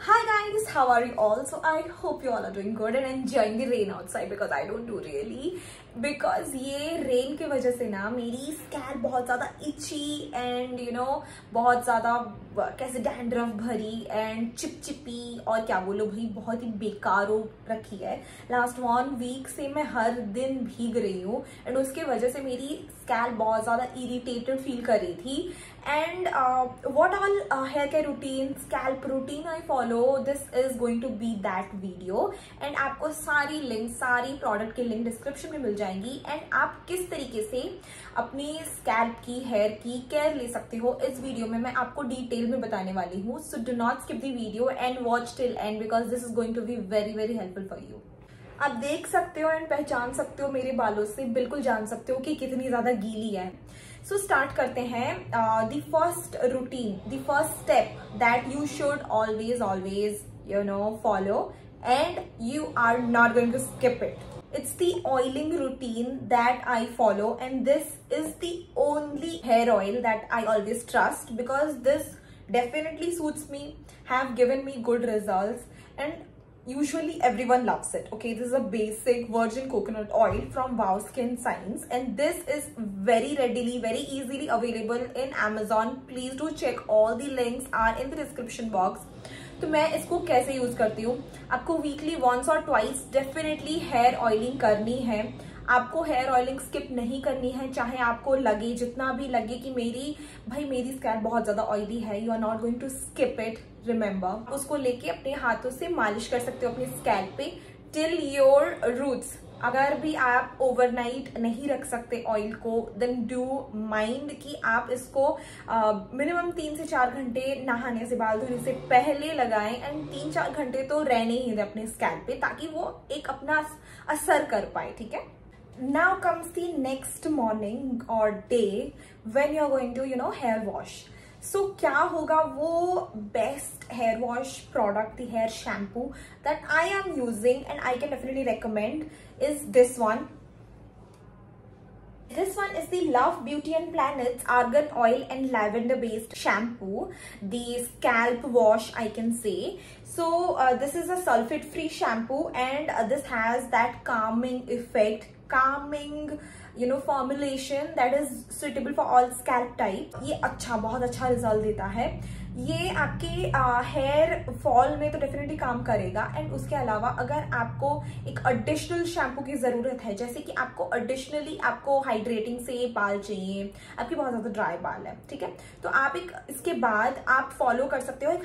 Hi guys, how are you all? So I hope you all are doing good and enjoying the rain outside because I don't do really. Because ये rain की वजह से ना मेरी scalp बहुत ज़्यादा इची and बहुत ज़्यादा कैसे डैंड्रफ भरी एंड चिपचिपी और क्या बोलो भाई बहुत ही बेकार हो रखी है। लास्ट 1 वीक से मैं हर दिन भीग रही हूँ एंड उसके वजह से मेरी स्कैल्प बहुत ज़्यादा इरिटेटेड फील कर रही थी। And what all hair care routine, scalp routine I follow, this is going to be that video and आपको सारी लिंक, सारी प्रोडक्ट के लिंक डिस्क्रिप्शन में मिल जाएंगी एंड आप किस तरीके से अपनी स्कैल्प की हेयर की केयर ले सकते हो इस वीडियो में मैं आपको डिटेल में बताने वाली हूँ। So do not skip the video and watch till end because this is going to be very very helpful for you. आप देख सकते हो एंड पहचान सकते हो मेरे बालों से, बिल्कुल जान सकते हो कि कितनी ज्यादा गीली है। सो स्टार्ट करते हैं। The first routine, the first step that you should always follow and you are not going to skip it. It's the oiling routine that I follow and this is the only hair oil that I always trust because this definitely suits me, have given me good results and usually everyone loves it. Okay, this is a basic virgin coconut oil from Wow Skin Science and this is very readily, very easily available in Amazon. Please do check, all the links are in the description box. तो मैं इसको कैसे use करती हूँ, आपको weekly once और twice definitely hair oiling करनी है। आपको हेयर ऑयलिंग स्किप नहीं करनी है, चाहे आपको लगे जितना भी लगे कि मेरी स्कैल्प बहुत ज्यादा ऑयली है, you are not going to skip it. Remember, उसको लेके अपने हाथों से मालिश कर सकते हो अपनी स्कैल्प पे टिल योर रूट्स। अगर भी आप ओवरनाइट नहीं रख सकते ऑयल को देन डू माइंड कि आप इसको मिनिमम 3 से 4 घंटे नहाने से, बाल धोने से पहले लगाएं एंड 3-4 घंटे तो रहने ही दें अपने स्कैल्प पे ताकि वो एक अपना असर कर पाए। ठीक है, now comes the next morning और day when you are going to hair wash. So क्या होगा, वो best hair wash product, the hair shampoo that I am using and I can definitely recommend is this one. This one is the Love Beauty and Planet's argan oil and lavender based shampoo, the scalp wash I can say. So this is a sulfate free shampoo and this has that calming effect, calming formulation that is suitable for all scalp type. ये बहुत अच्छा result देता है। ये आपके hair fall में तो definitely काम करेगा एंड उसके अलावा अगर आपको एक एडिशनल शैम्पू की जरूरत है, जैसे कि आपको हाइड्रेटिंग से बाल चाहिए, आपके बहुत ज्यादा ड्राई बाल है, ठीक है, तो आप इसके बाद आप फॉलो कर सकते हो एक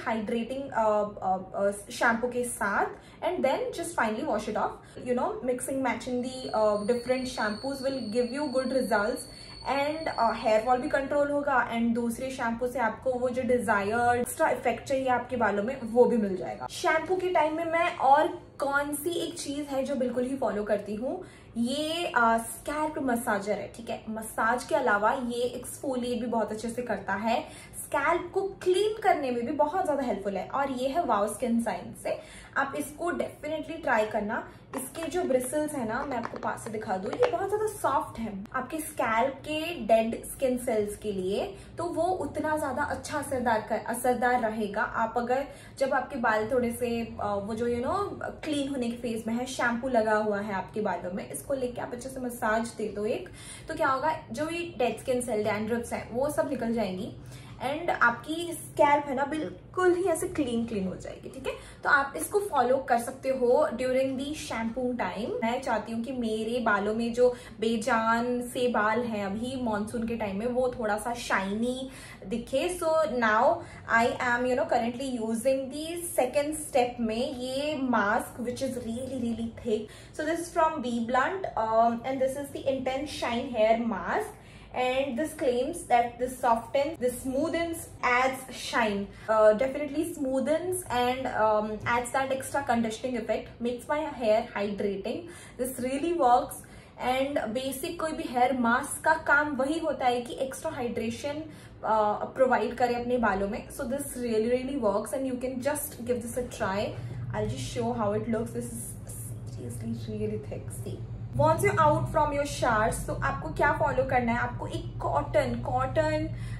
हाइड्रेटिंग शैम्पू के साथ and then just finally wash it off. Mixing matching the different shampoos will give you good results and hair fall भी कंट्रोल होगा एंड दूसरे शैम्पू से आपको वो जो डिजायर्ड एक्स्ट्रा इफेक्ट चाहिए आपके बालों में वो भी मिल जाएगा। शैम्पू के टाइम में मैं और कौन सी एक चीज है जो बिल्कुल ही फॉलो करती हूँ, ये स्कैल्प मसाजर है। ठीक है, मसाज के अलावा ये एक्सफोलिएट भी बहुत अच्छे से करता है, स्कैल्प को क्लीन करने में भी बहुत ज्यादा हेल्पफुल है और ये है वाओ स्किन साइंस से। आप इसको डेफिनेटली ट्राई करना। इसके जो ब्रिसल्स है ना, मैं आपको पास से दिखा दूं, ये बहुत ज्यादा सॉफ्ट है आपके स्कैल्प के डेड स्किन सेल्स के लिए, तो वो उतना ज्यादा अच्छा असरदार रहेगा। आप अगर जब आपके बाल थोड़े से वो जो क्लीन होने के फेज में है, शैम्पू लगा हुआ है आपके बालों में, इसको लेके आप अच्छे से मसाज दे दो एक, तो क्या होगा, जो भी डेड स्किन सेल डैंड्रफ्स हैं वो सब निकल जाएंगी एंड आपकी स्कैल्प है ना बिल्कुल ही ऐसे क्लीन हो जाएगी। ठीक है, तो आप इसको फॉलो कर सकते हो ड्यूरिंग दी शैम्पू टाइम। मैं चाहती हूँ कि मेरे बालों में जो बेजान से बाल हैं अभी मॉनसून के टाइम में वो थोड़ा सा शाइनी दिखे। So now I am currently using the second step में ये mask which is really thick. So this is from BBlunt and this is the intense shine hair mask. And this claims that this softens, this smoothens, adds shine, definitely smoothens and adds that extra conditioning effect, makes my hair hydrating. This really works and basic कोई भी hair mask का काम वही होता है कि extra hydration provide करे अपने बालों में. So this really works and you can just give this a try. I'll just show how it looks. This is seriously really thick. See. Once you're out from your showers, तो आपको क्या follow करना है, आपको एक cotton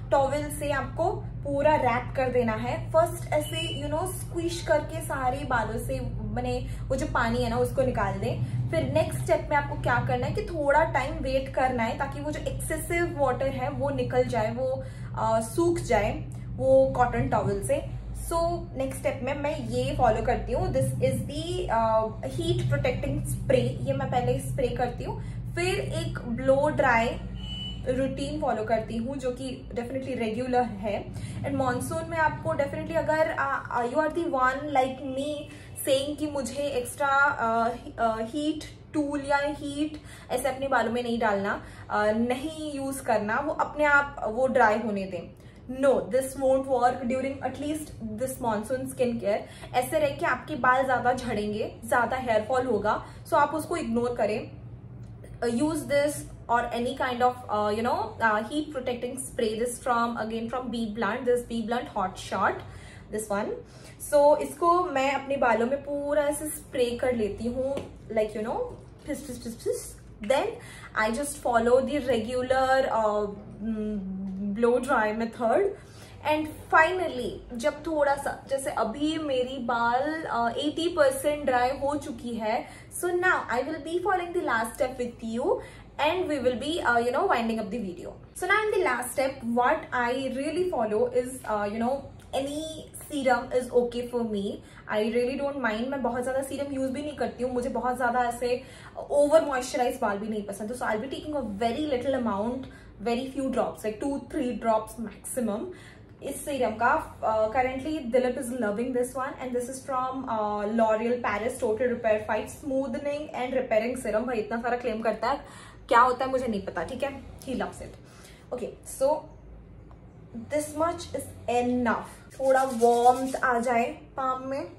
towel से आपको पूरा रैप कर देना है। फर्स्ट ऐसे स्क्विश करके सारे बालों से मैंने वो जो पानी है ना उसको निकाल दें। फिर नेक्स्ट स्टेप में आपको क्या करना है कि थोड़ा टाइम वेट करना है ताकि वो जो एक्सेसिव वाटर है वो निकल जाए, वो सूख जाए वो कॉटन टॉवल से। सो नेक्स्ट स्टेप में मैं ये फॉलो करती हूँ, this is the heat protecting spray. ये मैं पहले स्प्रे करती हूँ, फिर एक ब्लो ड्राई रूटीन फॉलो करती हूँ जो कि डेफिनेटली रेगुलर है। एंड मॉनसून में आपको डेफिनेटली अगर you are the one like me saying कि मुझे एक्स्ट्रा हीट टूल या हीट ऐसे अपने बालों में नहीं डालना, नहीं यूज करना, वो अपने आप वो ड्राई होने दें। No, this won't work during at least this monsoon skin care. ऐसे रह के आपके बाल ज्यादा झड़ेंगे, ज्यादा हेयर फॉल होगा, सो आप उसको इग्नोर करें। use this or any kind of heat protecting spray. This again from Bee Blunt, this Bee Blunt Hot Shot, this one. So इसको मैं अपने बालों में पूरा ऐसे स्प्रे कर लेती हूँ, like फिस फिस फिस फिस। Then I just follow the regular blow dry method. And finally जब थोड़ा सा, जैसे अभी मेरी बाल 80% ड्राई हो चुकी है, so now I will be following the last step with you and we will be winding up the video. So now in the last step what I really follow is any serum is okay for me. I really don't mind. मैं बहुत ज्यादा serum use भी नहीं करती हूँ, मुझे बहुत ज्यादा ऐसे ओवर मॉइस्चराइज बाल भी नहीं पसंद। So I'll be taking a very little amount, very few drops, like 2-3 drops maximum इस सीरम का। Currently Dilip is loving this one and this is from L'Oreal Paris total repair five smoothening and repairing serum. भाई इतना सारा claim करता है, क्या होता है मुझे नहीं पता, ठीक है, he loves it. Okay, so this much is enough. थोड़ा वार्मथ आ जाए पाम में,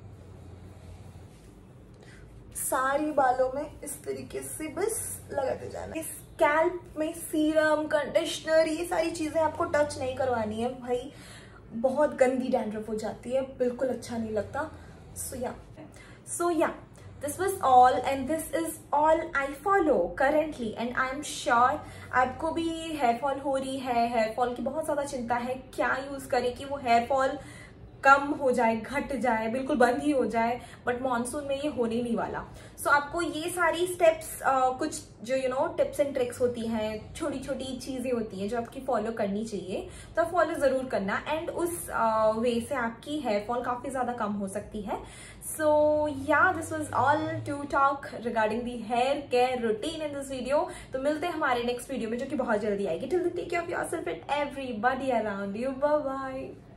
सारी बालों में इस तरीके से बस लगाते जाना। स्कैल्प में सीरम, कंडीशनर, ये सारी चीजें आपको टच नहीं करवानी है भाई, बहुत गंदी डैंड्रफ हो जाती है, बिल्कुल अच्छा नहीं लगता। So ya this was all and this is all I follow currently and I am sure आपको भी हेयर फॉल हो रही है, हेयर फॉल की बहुत ज्यादा चिंता है, क्या यूज करें कि वो हेयर फॉल कम हो जाए, घट जाए, बिल्कुल बंद ही हो जाए, बट मॉनसून में ये होने नहीं वाला। सो आपको ये सारी स्टेप्स कुछ जो टिप्स एंड ट्रिक्स होती हैं, छोटी छोटी चीजें होती हैं जो आपकी फॉलो करनी चाहिए, तो आप फॉलो जरूर करना एंड उस वे से आपकी हेयर फॉल काफी ज्यादा कम हो सकती है। So ya this was all to talk regarding the hair care routine in this video. तो मिलते हैं हमारे नेक्स्ट वीडियो में जो कि बहुत जल्दी आएगी। Till then take care of yourself and everybody around you. Bye bye.